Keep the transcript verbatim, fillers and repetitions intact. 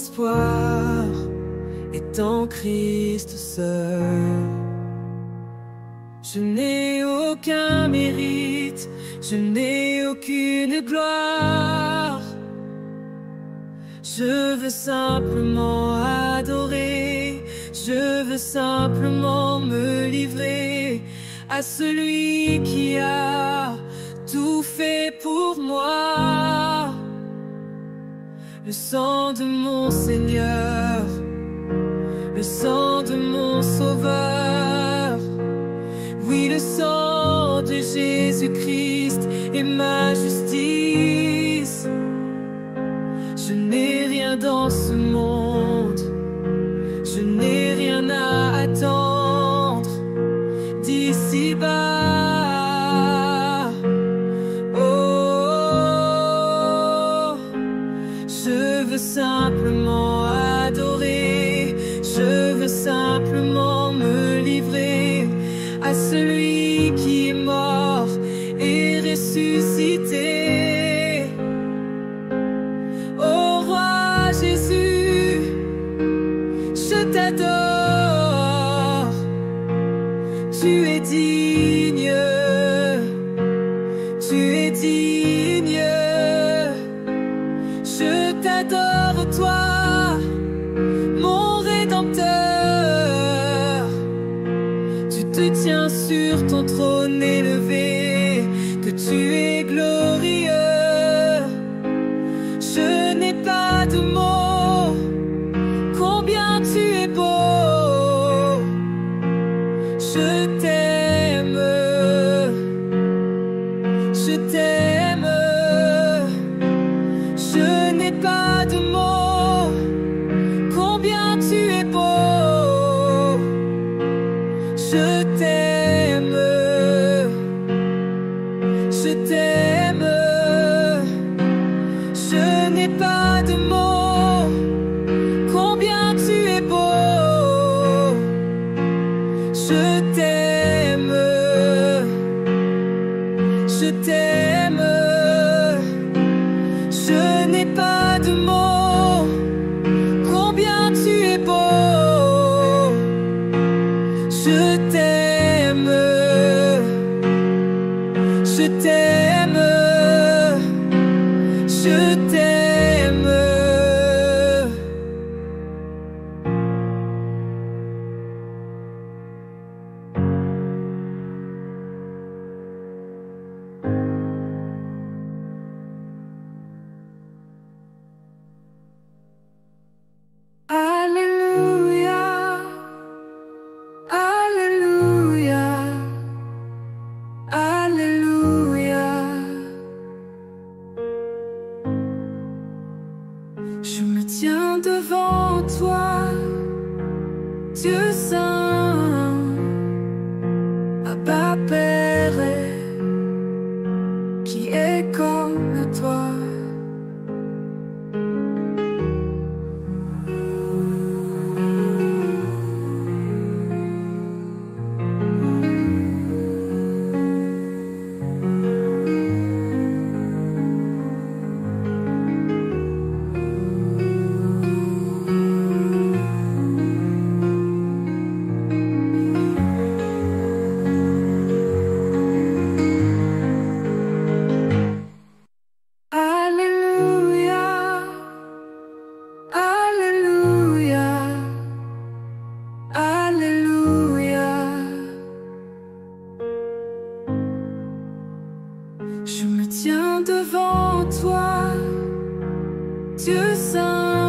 espoir est en Christ seul. Je n'ai aucun mérite, je n'ai aucune gloire. Je veux simplement adorer, je veux simplement me livrer à celui qui a tout fait pour moi. Le sang de mon Seigneur, le sang de mon Sauveur. Oui, le sang de Jésus-Christ est ma justice. Je n'ai rien dans ce monde, je n'ai rien à attendre d'ici-bas. Oh, je veux simplement adorer, je veux simplement me livrer à celui qui est mort et ressuscité. Ô roi Jésus, je t'adore, tu es digne, tu es digne. Je t'adore toi, mon Rédempteur. Tu te tiens sur ton trône élevé, que tu es glorieux. Je n'ai pas de mots, combien tu es beau. Je t'aime, je t'aime. Je n'ai pas de mots, combien tu es beau. Je t'aime, je t'aime. Je n'ai pas de mots, combien tu es beau. Je t'aime, je t'aime. Je n'ai pas de mots, combien tu es beau. Je t'aime, je t'aime, je t'aime. Alléluia, Alléluia, Alléluia. Je me tiens devant toi, Dieu saint, Abba Père, qui est comme toi. Alléluia, Alléluia, Alléluia. Je me tiens devant toi, Dieu saint.